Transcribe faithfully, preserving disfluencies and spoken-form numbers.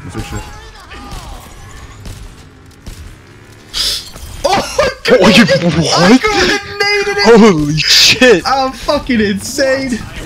What's your shit? Oh my god! Oh, you what? I got naded it! Holy shit! I'm fucking insane!